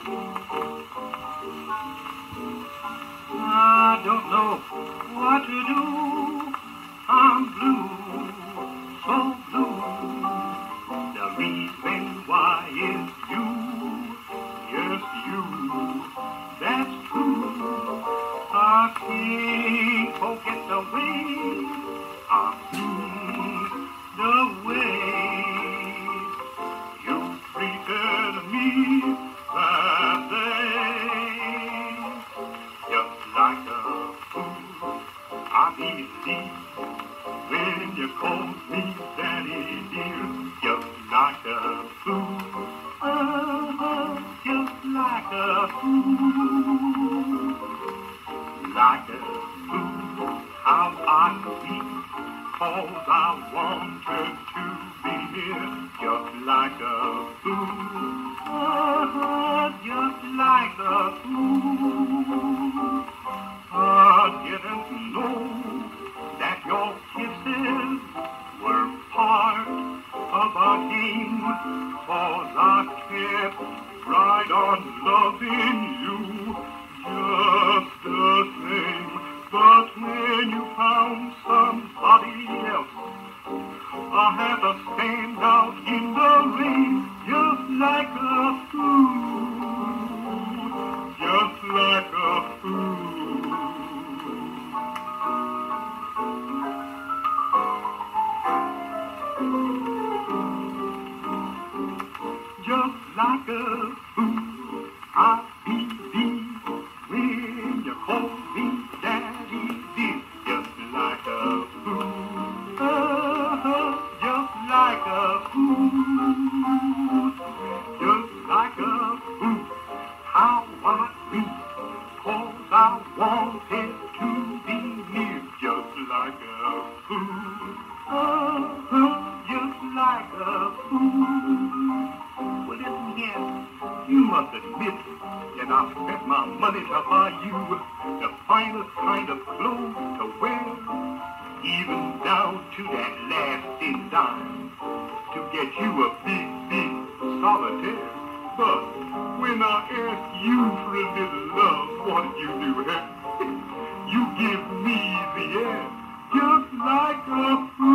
I don't know what to do. I'm blue, so blue. The reason why is you, yes you, that's true. I can't forget the way I feel, the way you treated me that day. Just like a fool, I believe when you called me daddy dear. Just like a fool, just like a fool. Like a fool, how I feel, 'cause I wanted to be here. Just like a fool, just like a fool. I didn't know that your kisses were part of a game, 'cause I kept right on loving you just the same. But when you found somebody else, I had to stand out in the rain, just like a fool, just like a fool. Just like a fool, I believe when you call me daddy dear. Just like a fool, just like a fool, just like a fool. How I feel, 'cause I wanted to be near. Just like a fool, just like a fool. Well, listen here, you must admit that I spent my money to buy you the finest kind of clothes to wear, even down to that last dime, to get you a big, big solitaire. But when I asked you for a little love, what did you do, huh? You give me the air, just like a fool.